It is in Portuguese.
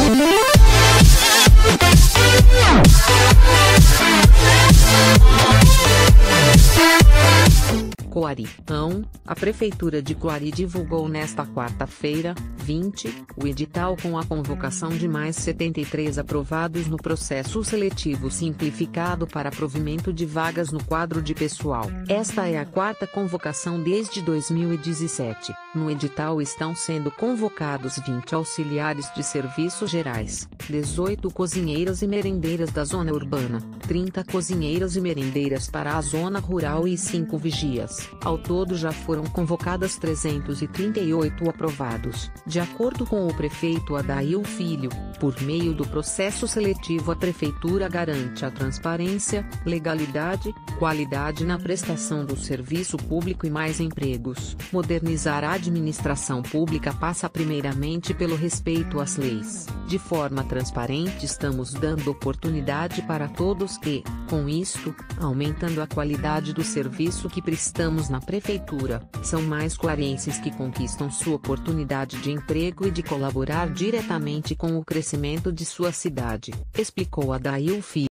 Coari. A Prefeitura de Coari divulgou nesta quarta-feira, 20, o edital com a convocação de mais 73 aprovados no processo seletivo simplificado para provimento de vagas no quadro de pessoal. Esta é a quarta convocação desde 2017. No edital estão sendo convocados 20 auxiliares de serviços gerais, 18 cozinheiras e merendeiras da zona urbana, 30 cozinheiras e merendeiras para a zona rural e 5 vigias. Ao todo já foram convocadas 338 aprovados. De acordo com o prefeito Adail Filho, por meio do processo seletivo a Prefeitura garante a transparência, legalidade, qualidade na prestação do serviço público e mais empregos. Modernizar a administração pública passa primeiramente pelo respeito às leis. De forma transparente estamos dando oportunidade para todos e, com isto, aumentando a qualidade do serviço que prestamos na Prefeitura. São mais coarenses que conquistam sua oportunidade de emprego e de colaborar diretamente com o crescimento de sua cidade, explicou Adail Filho.